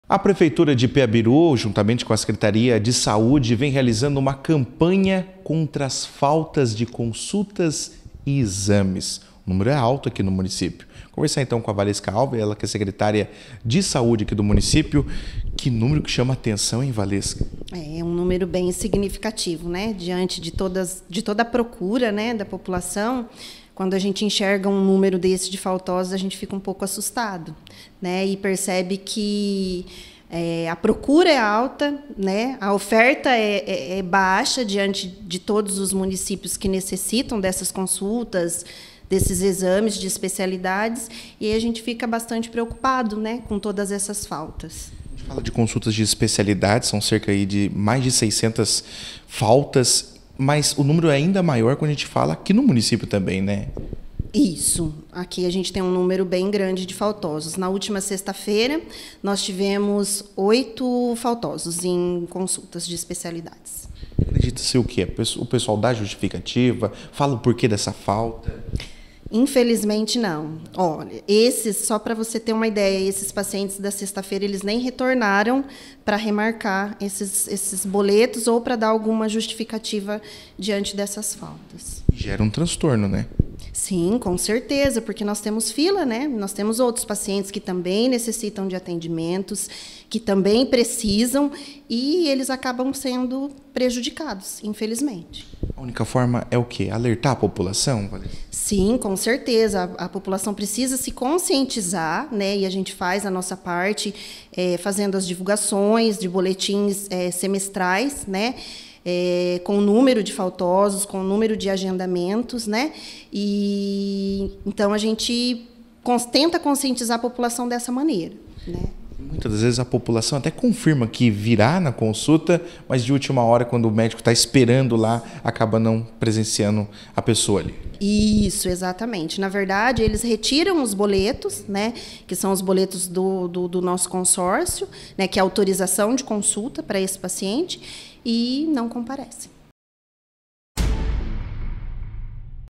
A Prefeitura de Piabiru, juntamente com a Secretaria de Saúde, vem realizando uma campanha contra as faltas de consultas e exames. O número é alto aqui no município. Conversar então com a Valesca Alves, ela que é secretária de Saúde aqui do município. Que número que chama a atenção, hein, Valesca? É um número bem significativo, né? Diante de toda a procura, né, da população. Quando a gente enxerga um número desse de faltosos, a gente fica um pouco assustado, né? E percebe que a procura é alta, né? A oferta é baixa diante de todos os municípios que necessitam dessas consultas, desses exames de especialidades, e aí a gente fica bastante preocupado, né, com todas essas faltas. A gente fala de consultas de especialidades, são cerca aí de mais de 600 faltas, mas o número é ainda maior quando a gente fala aqui no município também, né? Isso. Aqui a gente tem um número bem grande de faltosos. Na última sexta-feira, nós tivemos 8 faltosos em consultas de especialidades. Acredita-se o quê? O pessoal dá justificativa? Fala o porquê dessa falta? Infelizmente, não. Olha, só para você ter uma ideia, esses pacientes da sexta-feira, eles nem retornaram para remarcar esses boletos ou para dar alguma justificativa diante dessas faltas. Gera um transtorno, né? Sim, com certeza, porque nós temos fila, né? Nós temos outros pacientes que também necessitam de atendimentos, que também precisam, e eles acabam sendo prejudicados, infelizmente. A única forma é o quê? Alertar a população, Valesca? Sim, com certeza. A população precisa se conscientizar, né? E a gente faz a nossa parte fazendo as divulgações de boletins semestrais, né? Com o número de faltosos, com o número de agendamentos, né? E então a gente tenta conscientizar a população dessa maneira, né? Muitas das vezes a população até confirma que virá na consulta, mas de última hora, quando o médico está esperando lá, acaba não presenciando a pessoa ali. Isso, exatamente. Na verdade, eles retiram os boletos, né, que são os boletos do nosso consórcio, né, que é a autorização de consulta para esse paciente, e não comparecem.